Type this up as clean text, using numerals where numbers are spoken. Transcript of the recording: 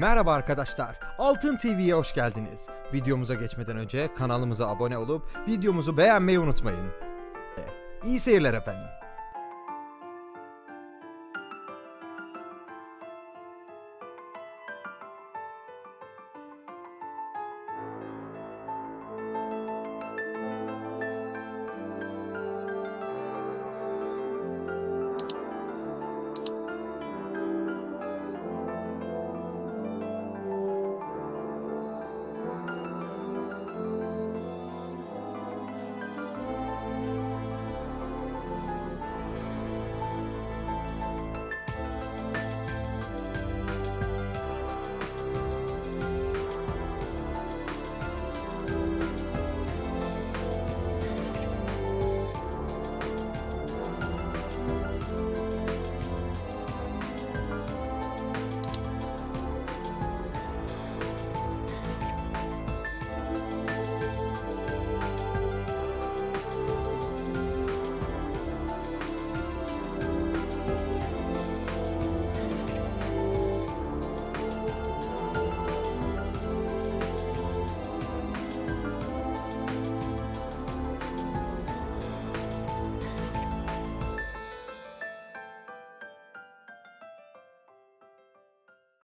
Merhaba arkadaşlar, Altın TV'ye hoş geldiniz. Videomuza geçmeden önce kanalımıza abone olup videomuzu beğenmeyi unutmayın. İyi seyirler efendim.